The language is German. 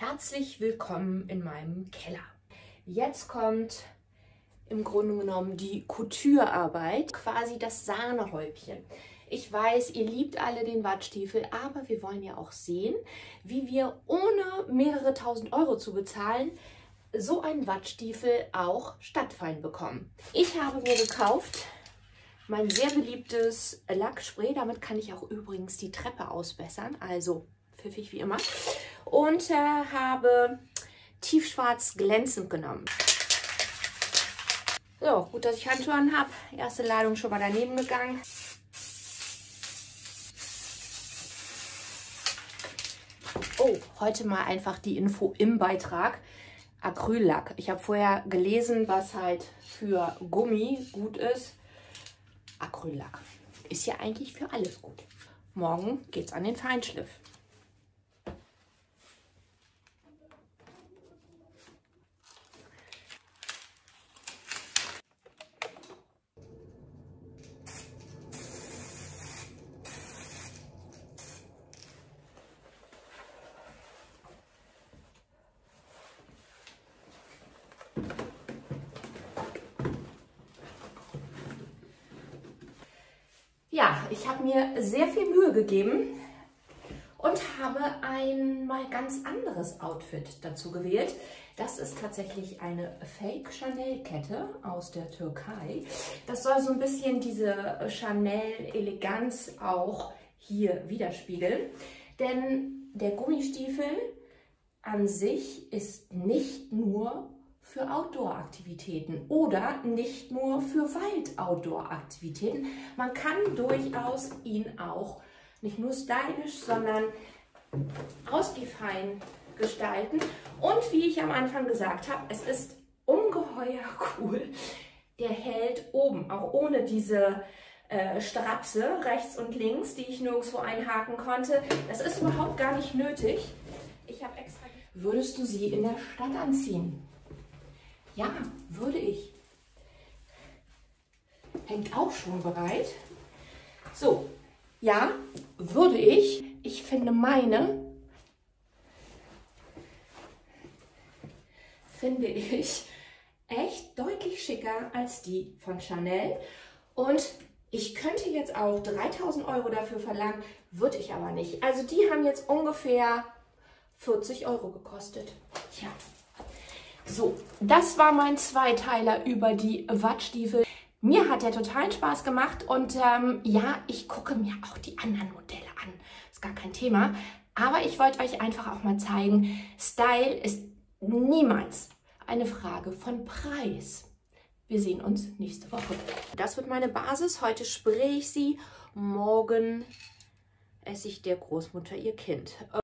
Herzlich willkommen in meinem Keller. Jetzt kommt im Grunde genommen die Couture-Arbeit, quasi das Sahnehäubchen. Ich weiß, ihr liebt alle den Wattstiefel, aber wir wollen ja auch sehen, wie wir ohne mehrere tausend Euro zu bezahlen, so einen Wattstiefel auch stattfein bekommen. Ich habe mir gekauft mein sehr beliebtes Lackspray. Damit kann ich auch übrigens die Treppe ausbessern, also pfiffig wie immer. Und habe tiefschwarz glänzend genommen. So, gut, dass ich Handschuhe an habe. Erste Ladung schon mal daneben gegangen. Oh, heute mal einfach die Info im Beitrag. Acryllack. Ich habe vorher gelesen, was halt für Gummi gut ist. Acryllack. Ist ja eigentlich für alles gut. Morgen geht's an den Feinschliff. Ja, ich habe mir sehr viel Mühe gegeben und habe ein mal ganz anderes Outfit dazu gewählt. Das ist tatsächlich eine Fake Chanel Kette aus der Türkei. Das soll so ein bisschen diese Chanel Eleganz auch hier widerspiegeln. Denn der Gummistiefel an sich ist nicht nur für Outdoor-Aktivitäten oder nicht nur für Wald-Outdoor-Aktivitäten. Man kann durchaus ihn auch nicht nur stylisch, sondern ausgefein gestalten. Und wie ich am Anfang gesagt habe, es ist ungeheuer cool. Der hält oben, auch ohne diese Strapse rechts und links, die ich nirgendwo einhaken konnte. Das ist überhaupt gar nicht nötig. Ich habe extra... Würdest du sie in der Stadt anziehen? Ja, würde ich. Hängt auch schon bereit. So, ja, würde ich. Ich finde meine, echt deutlich schicker als die von Chanel. Und ich könnte jetzt auch 3.000 Euro dafür verlangen, würde ich aber nicht. Also die haben jetzt ungefähr 40 Euro gekostet. Tja. So, das war mein Zweiteiler über die Wattstiefel. Mir hat der totalen Spaß gemacht und ja, ich gucke mir auch die anderen Modelle an. Ist gar kein Thema. Aber ich wollte euch einfach auch mal zeigen, Style ist niemals eine Frage von Preis. Wir sehen uns nächste Woche. Das wird meine Basis. Heute spraye ich sie, morgen esse ich der Großmutter ihr Kind.